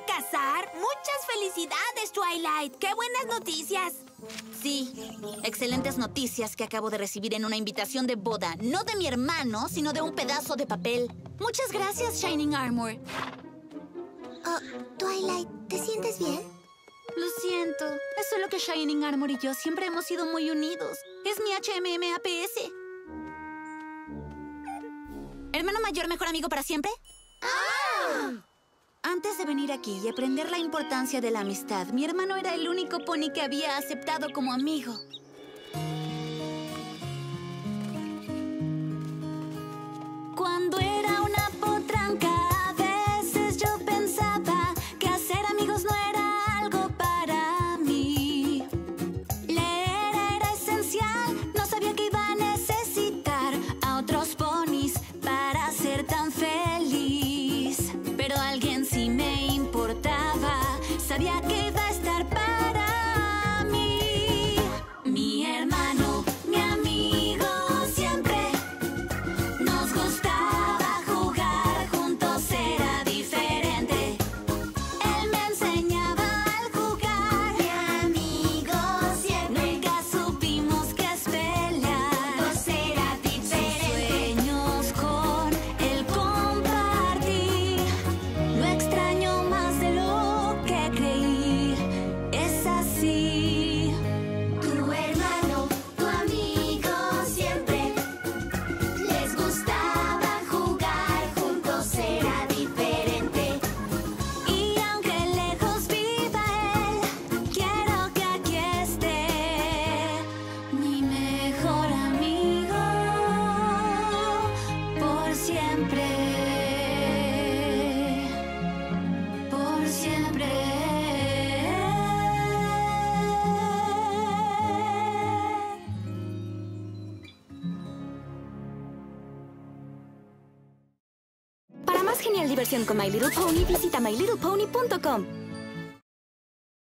a casar? ¡Muchas felicidades, Twilight! ¡Qué buenas noticias! Sí, excelentes noticias que acabo de recibir en una invitación de boda. No de mi hermano, sino de un pedazo de papel. Muchas gracias, Shining Armor. Twilight, ¿te sientes bien? Lo siento. Es solo que Shining Armor y yo siempre hemos sido muy unidos. Es mi HMMAPS. ¿Hermano mayor, mejor amigo para siempre? ¡Ah! Antes de venir aquí y aprender la importancia de la amistad, mi hermano era el único pony que había aceptado como amigo. Cuando era una potranca, a veces yo pensaba que hacer amigos no era algo para mí. Leer era esencial, no sabía que iba a necesitar a otros ponis para ser tan feliz. Pero alguien sí me importaba, sabía que iba a estar para mí. Mi hermano, mi amigo siempre. Nos gustaba jugar juntos, era diferente. Él me enseñaba al jugar. Mi amigo siempre. Nunca supimos qué es pelear. Juntos era diferente. Sueños con él compartí. Lo extraño más de lo que creí. Es así. Tu hermano, tu amigo siempre. Les gustaba jugar juntos, era diferente. Y aunque lejos viva él, quiero que aquí esté mi mejor amigo por siempre. Por siempre. Para más genial diversión con My Little Pony, visita mylittlepony.com.